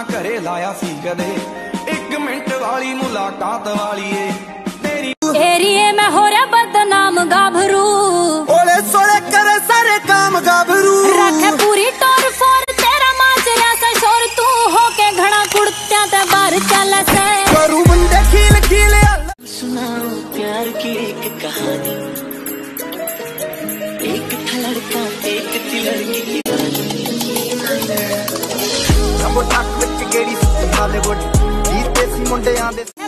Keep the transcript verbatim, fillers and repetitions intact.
घरे लाया सी कदे एक मिनट वाली मुलाकात वाली ए तेरी एरिए में हो रहा बदनाम गाभरू ओले सोले करे सारे काम गाभरू रखे पूरी टोर फोर तेरा माचरिया सा शोर तू होके घड़ा कुड़त्या ते बाहर चल से करू बंदे खील खील सुनाओ प्यार की एक कहानी एक था लड़का एक थी लड़की की अब तक विच गेड़ी बॉलीवुड गीत देसी मुंडे आंदे